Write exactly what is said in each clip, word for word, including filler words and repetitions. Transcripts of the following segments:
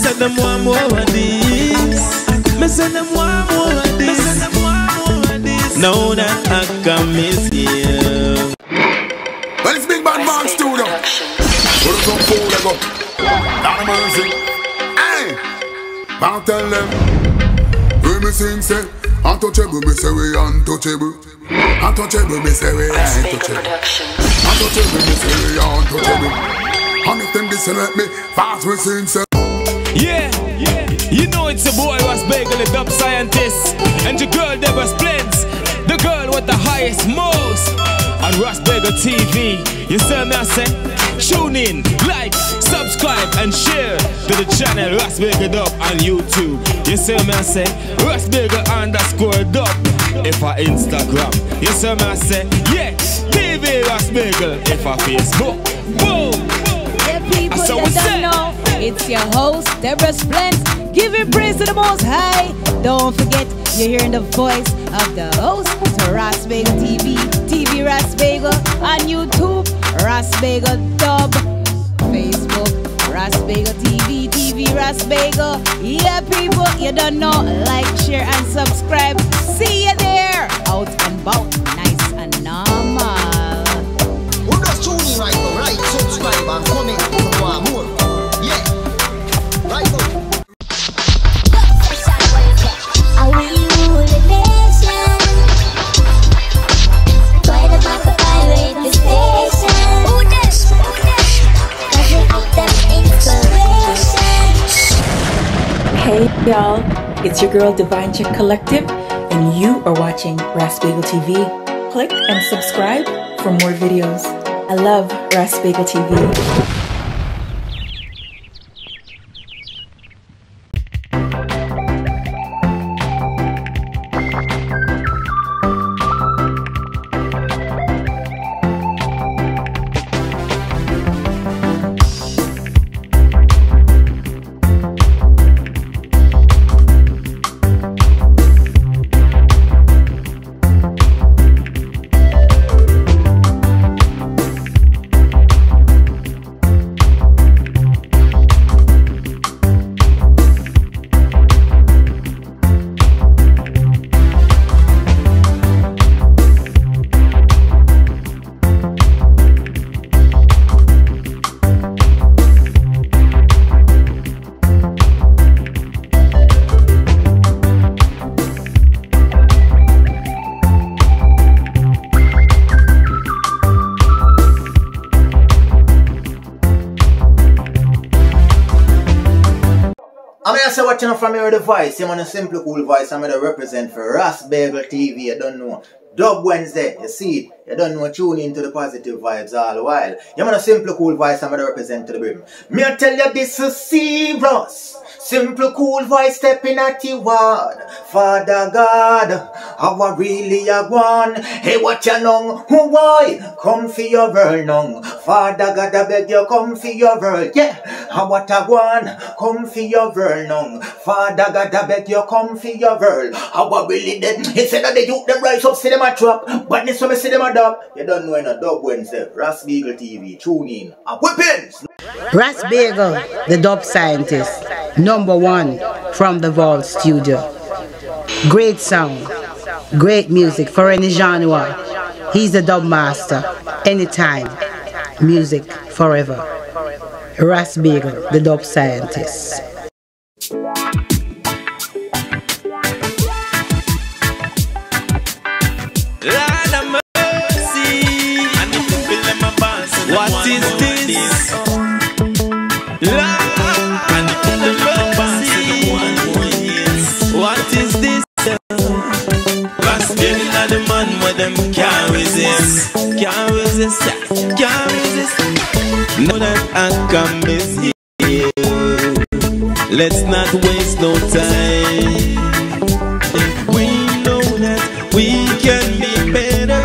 said them want more of this. Me said them want more of this. Me said them want more of this. Now that I can miss you. Well, it's Big Bad Man Studio. Put some food, let go. Down the mercy. Hey, I'll tell them. When me sing, say, untouchable, me say we untouchable. Untouchable, me say we untouchable. Untouchable, me say we untouchable. And if them listen let me, fast we sing, say. Yeah, yeah. You know it's a boy RASBAGLE, the dub scientist, and your girl DEBRA SPLENZ, the girl with the highest most on RASBAGLE T V. You see me I say? Tune in, like, subscribe and share to the channel RASBAGLE Dub on YouTube. You see me I say? RASBAGLE underscore dub if I Instagram. You see me I say? Yeah, T V RASBAGLE if I Facebook. Boom! Yeah, people that don't know, it's your host, DEBRA SPLENZ, giving praise to the Most High. Don't forget, you're hearing the voice of the host to RASBAGLE T V, T V RASBAGLE, on YouTube, RASBAGLE Dub, Facebook, RASBAGLE T V, T V RASBAGLE. Yeah, people, you don't know, like, share, and subscribe. See you there, out and about, nice and normal. Who does tune in right now, right? Subscribe and comment for more more. Yeah, right now. I will rule the nation. Try to back up my radio station. Who this? Who this? Cause we give them inspiration. Hey y'all, it's your girl Divine Chick Collective, and you are watching RASBAGLE T V. Click and subscribe for more videos. I love RASBAGLE T V. So watching from your device, I'm on a simple cool voice. I'm gonna represent for RASBAGLE T V. You don't know Dub Wednesday, you see it. You don't know tune into the positive vibes all the while. I'm on a simple cool voice. I'm gonna represent to the brim. Me I tell you this is serious. Simple cool voice stepping at your word. Father God, how I really a one. Hey, what you know? Who why? Come for your world now. Father God, I beg you, come for your world. Yeah, how what I want? Come for your world now. Father God, I beg you, come for your world. How I really did. He said that they youth them rise up, see them a drop. But this one me see them a dub. You don't know in a Dub Wednesday. RASBAGLE T V, tune in. A whippings. RASBAGLE, the dub scientist. Number one from the Vault Studio. Great sound, great music for any genre. He's the dub master, anytime, music forever. RASBAGLE, the dub scientist. What is this? Lord, and the mercy. What is this? RASBAGLE are the man where them can't resist, can't resist, can't resist. Know that I can miss you. Let's not waste no time. We know that we can be better.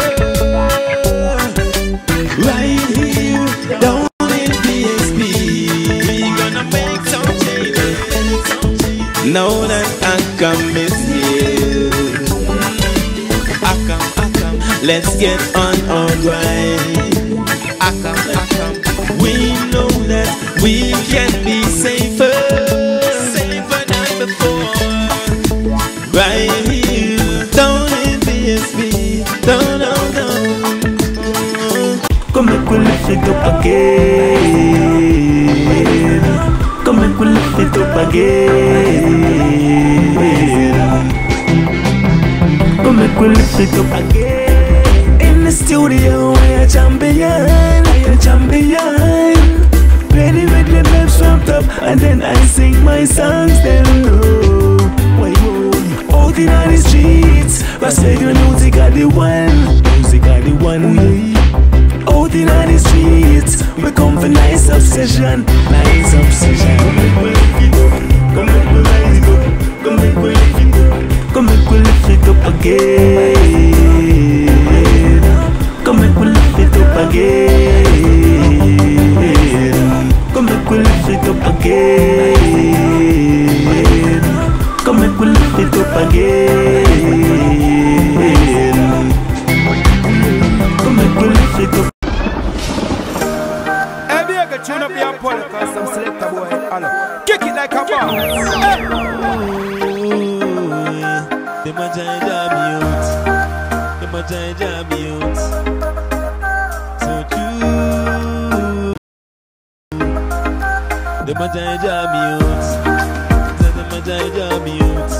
Right here, down in P S P, we gonna make some changes. Know that I can miss you. I come, I come, let's get on alright. I come, I come, we know that we can be safer. it up again. Come make we lift it up again. Come make we lift it up again. In the studio, we're a champion, a champion. Ready with the babes swapped up, and then I sing my songs. Then low, why whoa? Out in all the streets, RASBAGLE music are the one, music are the one. Out in all the streets, we come for nice obsession, nice obsession. Come make we lift it up, come make we rise it up, come make we lift it up, come make we lift it up again. Come make we lift it up again. Come make we lift it up again. Come make we lift it up again. Come make we lift it up. Tune up your pole, cause some selector boy, hello. Kick it like a ball. They might jam youth. They might jam youth. So true. They might jam youth. They might jam youth.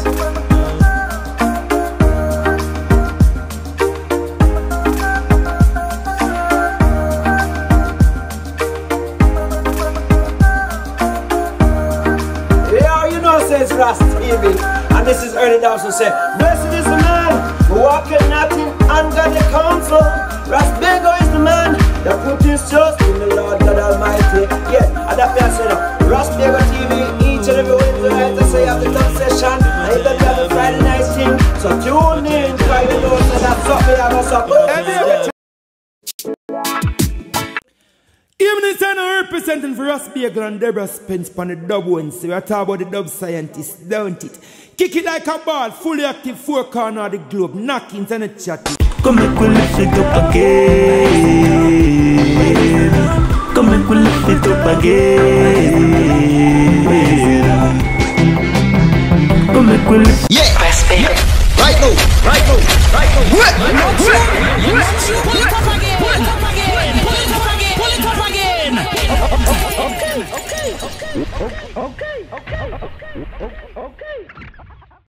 It's Ras T V, and this is early down so say, blessed is the man who walketh not in ungodly counsel. RASBAGLE is the man that put his trust in the Lord God Almighty. Yeah, and that me I say now, RASBAGLE T V each and every Wednesday night I say have the dub session, and you have the Friday night thing. So tune in, try the notes, and that's up me and what's up. Even if I'm not representing for RASBAGLE and Debra Spence on the dub one, so we are talking about the dub scientists, don't it? Kick it like a ball, fully active, four corner of the globe, knocking and a chat. Come make we lift it up again. Come make we lift it up again. Come make we lift. Yeah, RASBAGLE. Right now, right now, right now. What? What? Pull it up again, pull it up again, pull it up again, pull it up again. Okay, okay, okay, okay, okay, okay, okay.